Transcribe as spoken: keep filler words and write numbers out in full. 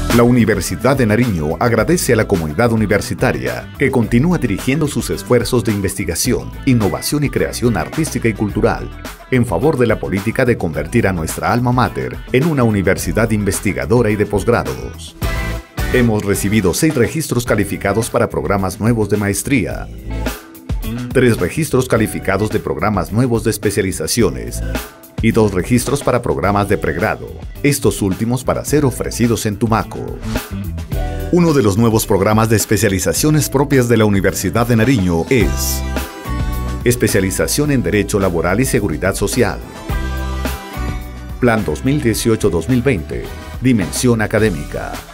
La Universidad de Nariño agradece a la comunidad universitaria que continúa dirigiendo sus esfuerzos de investigación, innovación y creación artística y cultural en favor de la política de convertir a nuestra alma mater en una universidad investigadora y de posgrados. Hemos recibido seis registros calificados para programas nuevos de maestría, tres registros calificados de programas nuevos de especializaciones y dos registros para programas de pregrado, estos últimos para ser ofrecidos en Tumaco. Uno de los nuevos programas de especializaciones propias de la Universidad de Nariño es Especialización en Derecho Laboral y Seguridad Social. Plan dos mil dieciocho a dos mil veinte. Dimensión académica.